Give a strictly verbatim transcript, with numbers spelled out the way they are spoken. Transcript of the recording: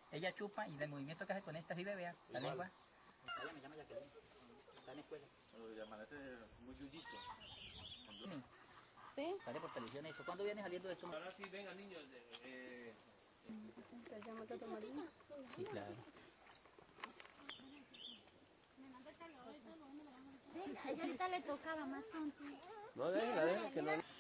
Ella chupa y el movimiento que hace con esta, sí ve, vea, la lengua. Ella me llama Jacqueline. Está en la escuela. Lo amanece muy yuyito. ¿Sí? Sale por televisión eso. ¿Cuándo viene saliendo de esto? Ahora sí, venga niños. Eh, ¿Te llamas a tomar vino? Sí, claro. A ella ahorita le tocaba más tonto. no, déjela, déjela que no.